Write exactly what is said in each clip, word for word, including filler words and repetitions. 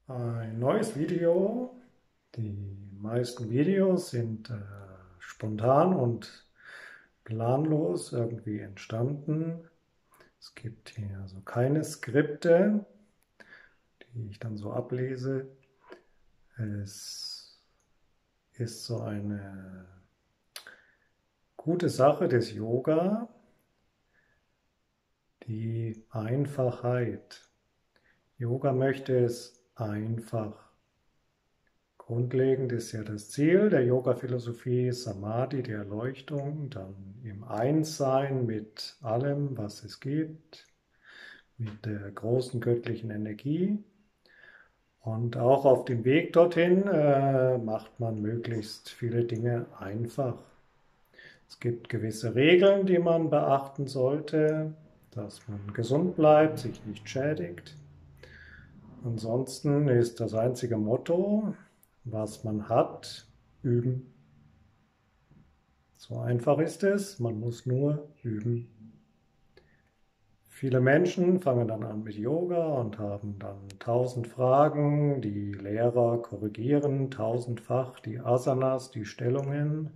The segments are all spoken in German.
Ein neues Video. Die meisten Videos sind äh, spontan und planlos irgendwie entstanden. Es gibt hier also keine Skripte, die ich dann so ablese. Es ist so eine gute Sache des Yoga, die Einfachheit. Yoga möchte es einfach. Grundlegend ist ja das Ziel der Yoga-Philosophie Samadhi, die Erleuchtung, dann im Einssein mit allem, was es gibt, mit der großen göttlichen Energie. Und auch auf dem Weg dorthin äh, macht man möglichst viele Dinge einfach. Es gibt gewisse Regeln, die man beachten sollte, dass man gesund bleibt, sich nicht schädigt. Ansonsten ist das einzige Motto, was man hat, üben. So einfach ist es, man muss nur üben. Viele Menschen fangen dann an mit Yoga und haben dann tausend Fragen, die Lehrer korrigieren tausendfach die Asanas, die Stellungen.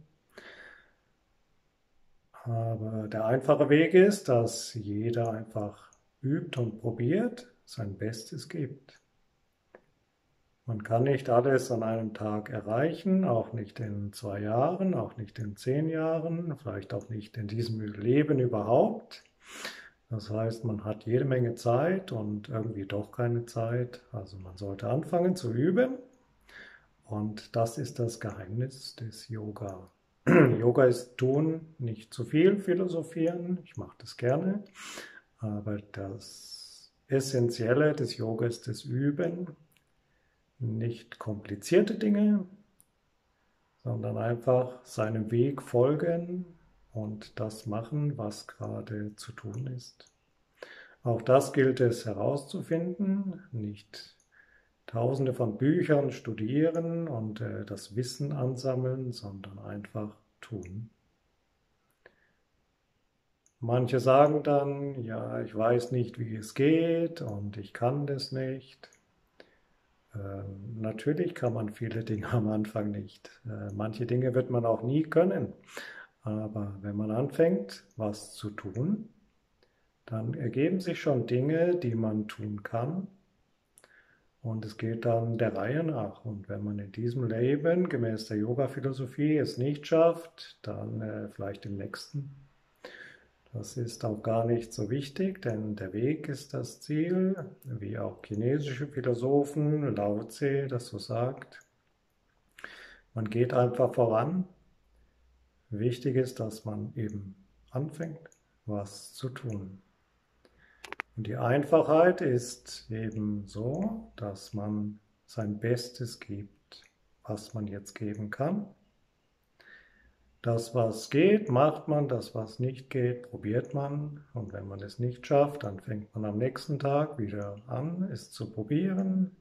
Aber der einfache Weg ist, dass jeder einfach übt und probiert, sein Bestes gibt. Man kann nicht alles an einem Tag erreichen, auch nicht in zwei Jahren, auch nicht in zehn Jahren, vielleicht auch nicht in diesem Leben überhaupt. Das heißt, man hat jede Menge Zeit und irgendwie doch keine Zeit. Also man sollte anfangen zu üben und das ist das Geheimnis des Yoga. Yoga ist tun, nicht zu viel philosophieren. Ich mache das gerne, aber das Essentielle des Yoga ist das Üben. Nicht komplizierte Dinge, sondern einfach seinem Weg folgen und das machen, was gerade zu tun ist. Auch das gilt es herauszufinden, nicht Tausende von Büchern studieren und äh, das Wissen ansammeln, sondern einfach tun. Manche sagen dann, ja, ich weiß nicht, wie es geht und ich kann das nicht. Ähm, natürlich kann man viele Dinge am Anfang nicht. Äh, manche Dinge wird man auch nie können. Aber wenn man anfängt, was zu tun, dann ergeben sich schon Dinge, die man tun kann. Und es geht dann der Reihe nach. Und wenn man in diesem Leben gemäß der Yoga-Philosophie es nicht schafft, dann äh, vielleicht im nächsten. Das ist auch gar nicht so wichtig, denn der Weg ist das Ziel, wie auch chinesische Philosophen, Lao Tse das so sagt. Man geht einfach voran. Wichtig ist, dass man eben anfängt, was zu tun. Und die Einfachheit ist eben so, dass man sein Bestes gibt, was man jetzt geben kann. Das, was geht, macht man, das, was nicht geht, probiert man. Und wenn man es nicht schafft, dann fängt man am nächsten Tag wieder an, es zu probieren.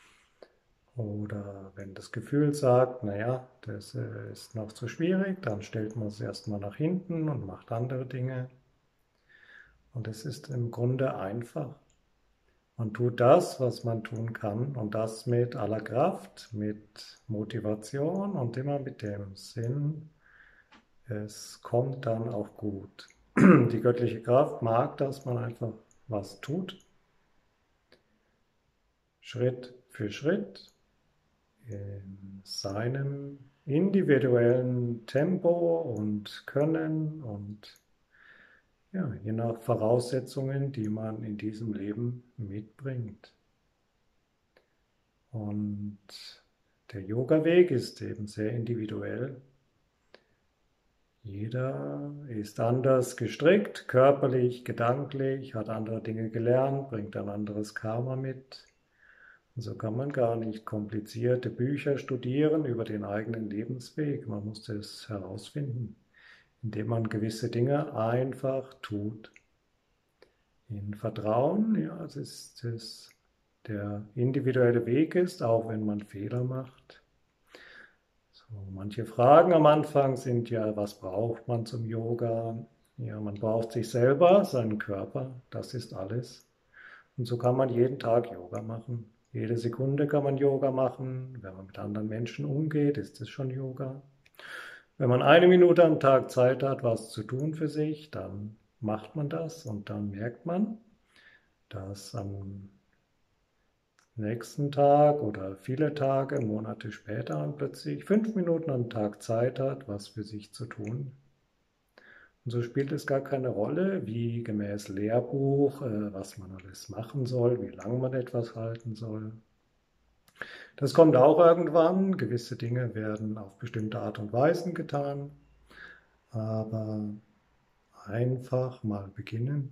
Oder wenn das Gefühl sagt, naja, das ist noch zu schwierig, dann stellt man es erstmal nach hinten und macht andere Dinge. Und es ist im Grunde einfach. Man tut das, was man tun kann und das mit aller Kraft, mit Motivation und immer mit dem Sinn, es kommt dann auch gut. Die göttliche Kraft mag, dass man einfach was tut, Schritt für Schritt, in seinem individuellen Tempo und Können und ja, je nach Voraussetzungen, die man in diesem Leben mitbringt. Und der Yoga-Weg ist eben sehr individuell. Jeder ist anders gestrickt, körperlich, gedanklich, hat andere Dinge gelernt, bringt ein anderes Karma mit. Und so kann man gar nicht komplizierte Bücher studieren über den eigenen Lebensweg. Man muss das herausfinden, indem man gewisse Dinge einfach tut. In Vertrauen, ja, es ist es der individuelle Weg ist, auch wenn man Fehler macht. So, manche Fragen am Anfang sind ja, was braucht man zum Yoga? Ja, man braucht sich selber, seinen Körper, das ist alles. Und so kann man jeden Tag Yoga machen. Jede Sekunde kann man Yoga machen. Wenn man mit anderen Menschen umgeht, ist es schon Yoga. Wenn man eine Minute am Tag Zeit hat, was zu tun für sich, dann macht man das und dann merkt man, dass am nächsten Tag oder viele Tage, Monate später man plötzlich fünf Minuten am Tag Zeit hat, was für sich zu tun. Und so spielt es gar keine Rolle, wie gemäß Lehrbuch, äh, was man alles machen soll, wie lange man etwas halten soll. Das kommt auch irgendwann. Gewisse Dinge werden auf bestimmte Art und Weisen getan. Aber einfach mal beginnen.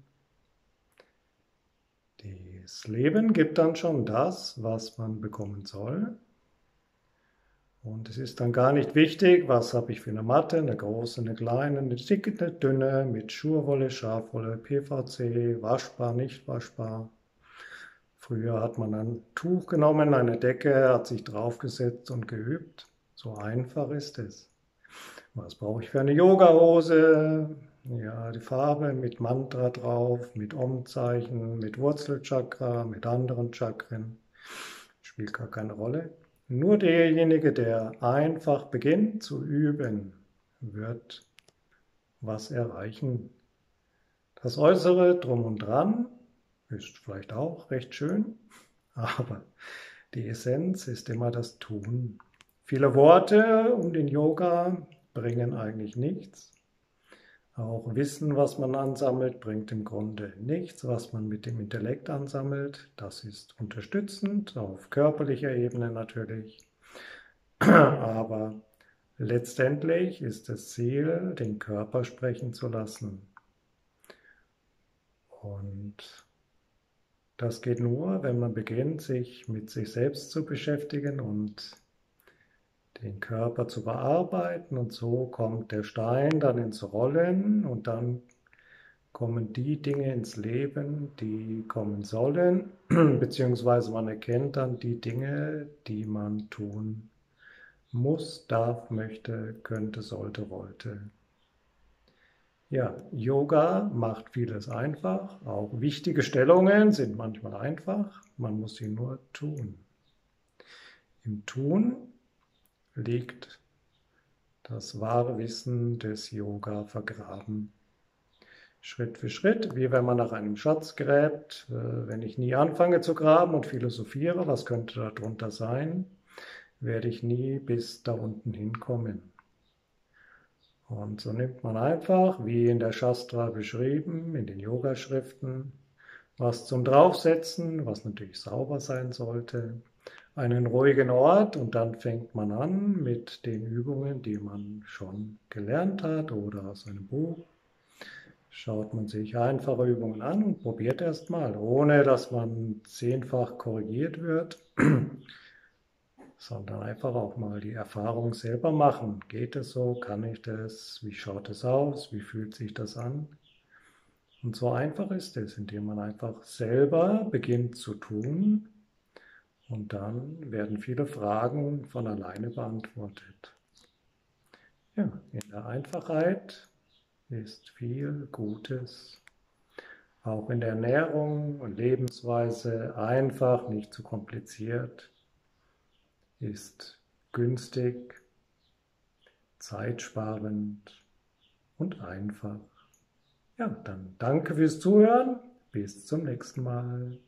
Das Leben gibt dann schon das, was man bekommen soll. Und es ist dann gar nicht wichtig, was habe ich für eine Matte, eine große, eine kleine, eine dicke, eine dünne, mit Schurwolle, Schafwolle, P V C, waschbar, nicht waschbar. Früher hat man ein Tuch genommen, eine Decke, hat sich draufgesetzt und geübt. So einfach ist es. Was brauche ich für eine Yogahose? Ja, die Farbe mit Mantra drauf, mit Om-Zeichen, mit Wurzelchakra, mit anderen Chakren. Spielt gar keine Rolle. Nur derjenige, der einfach beginnt zu üben, wird was erreichen. Das Äußere drum und dran ist vielleicht auch recht schön, aber die Essenz ist immer das Tun. Viele Worte um den Yoga bringen eigentlich nichts. Auch Wissen, was man ansammelt, bringt im Grunde nichts. Was man mit dem Intellekt ansammelt, das ist unterstützend, auf körperlicher Ebene natürlich. Aber letztendlich ist das Ziel, den Körper sprechen zu lassen. Und das geht nur, wenn man beginnt, sich mit sich selbst zu beschäftigen und den Körper zu bearbeiten. Und so kommt der Stein dann ins Rollen und dann kommen die Dinge ins Leben, die kommen sollen, beziehungsweise man erkennt dann die Dinge, die man tun muss, darf, möchte, könnte, sollte, wollte. Ja, Yoga macht vieles einfach. Auch wichtige Stellungen sind manchmal einfach. Man muss sie nur tun. Im Tun liegt das wahre Wissen des Yoga vergraben. Schritt für Schritt, wie wenn man nach einem Schatz gräbt. Wenn ich nie anfange zu graben und philosophiere, was könnte darunter sein, werde ich nie bis da unten hinkommen. Und so nimmt man einfach, wie in der Shastra beschrieben, in den Yoga-Schriften, was zum Draufsetzen, was natürlich sauber sein sollte, einen ruhigen Ort und dann fängt man an mit den Übungen, die man schon gelernt hat oder aus einem Buch. Schaut man sich einfache Übungen an und probiert erst mal, ohne dass man zehnfach korrigiert wird, sondern einfach auch mal die Erfahrung selber machen. Geht es so? Kann ich das? Wie schaut es aus? Wie fühlt sich das an? Und so einfach ist es, indem man einfach selber beginnt zu tun und dann werden viele Fragen von alleine beantwortet. Ja, in der Einfachheit ist viel Gutes. Auch in der Ernährung und Lebensweise einfach, nicht zu kompliziert, ist günstig, zeitsparend und einfach. Ja, dann danke fürs Zuhören. Bis zum nächsten Mal.